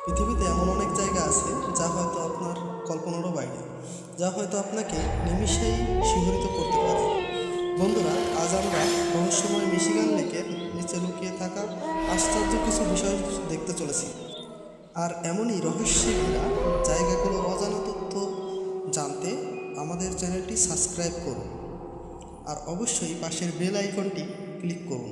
পৃথিবীতে এমন অনেক জায়গা আছে যা হয়তো আপনার কল্পনারও বাইরে, যা হয়তো আপনাকে নিমিষেই শিহরিত করতে পারে। বন্ধুরা, আজ আমরা রহস্যময় মিশিগান লেকের নিচে লুকিয়ে থাকা আশ্চর্য কিছু বিষয় দেখতে চলেছি। আর এমনই রহস্যে ঘেরা জায়গাগুলোর অজানা তথ্য জানতে আমাদের চ্যানেলটি সাবস্ক্রাইব করুন আর অবশ্যই পাশের বেল আইকনটি ক্লিক করুন।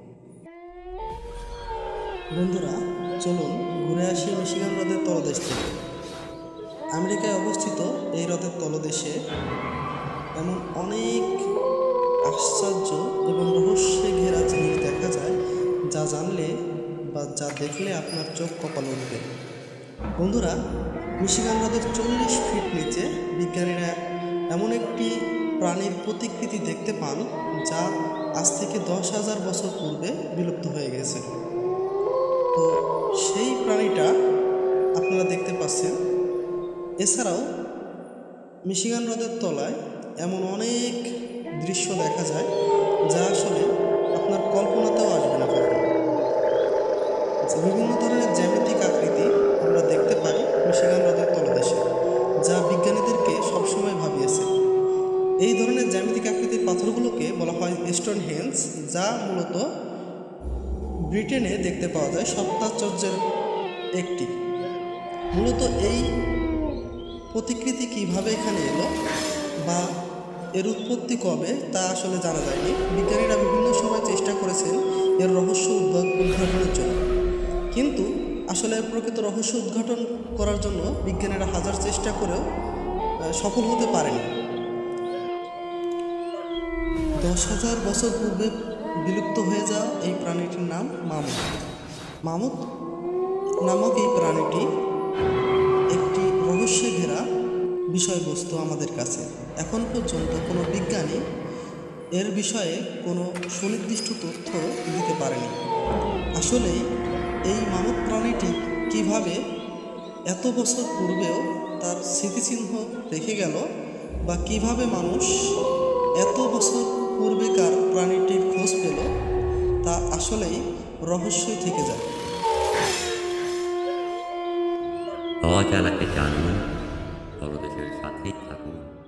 বন্ধুরা, চলুন ঘুরে আসি মিশিগান হ্রদের তলদেশ থেকে। আমেরিকায় অবস্থিত এই হ্রদের তলদেশে এমন অনেক আশ্চর্য এবং রহস্যে ঘেরা জিনিস দেখা যায়, যা জানলে বা যা দেখলে আপনার চোখ কপাল উঠবে। বন্ধুরা, মিশিগান হ্রদের 40 ফিট নিচে বিজ্ঞানীরা এমন একটি প্রাণীর প্রতিকৃতি দেখতে পান, যা আজ থেকে 10,000 বছর পূর্বে বিলুপ্ত হয়ে গেছে। তো সেই প্রাণীটা আপনারা দেখতে পাচ্ছেন। এছাড়াও মিশিগান হ্রদের তলায় এমন অনেক দৃশ্য দেখা যায়, যা আসলে আপনার কল্পনাতেও আসবে না কখনো। বিভিন্ন ধরনের জ্যামিতিক আকৃতি আমরা দেখতে পাই মিশিগান হ্রদের তলদেশে, যা বিজ্ঞানীদেরকে সবসময় ভাবিয়েছে। এই ধরনের জ্যামিতিক আকৃতির পাথরগুলোকে বলা হয় স্টোনহেঞ্জ, যা মূলত ব্রিটেনে দেখতে পাওয়া যায় সপ্তাশ্চর্যের একটি। মূলত এই প্রতিকৃতি কিভাবে এখানে এলো বা এর উৎপত্তি কবে তা আসলে জানা যায়নি। বিজ্ঞানীরা বিভিন্ন সময় চেষ্টা করেছেন এর রহস্য উদ্ঘাটনের জন্য, কিন্তু আসলে প্রকৃত রহস্য উদ্ঘাটন করার জন্য বিজ্ঞানীরা হাজার চেষ্টা করেও সফল হতে পারেনি। 10,000 বছর পূর্বে বিলুপ্ত হয়ে যাওয়া এই প্রাণীটির নাম মামুত। মামুত নামক এই প্রাণীটি একটি রহস্যে ঘেরা বিষয়বস্তু আমাদের কাছে। এখন পর্যন্ত কোনো বিজ্ঞানী এর বিষয়ে কোনো সুনির্দিষ্ট তথ্য দিতে পারেনি। আসলেই এই মানব প্রাণীটি কিভাবে এত বছর পূর্বেও তার স্মৃতিচিহ্ন রেখে গেল, বা কিভাবে মানুষ এত বছর পূর্বেকার প্রাণীটির খোঁজ পেল, তা আসলেই রহস্যই থেকে যায়। অজানাকে জানুন, তলদেশের সাথেই থাকুন।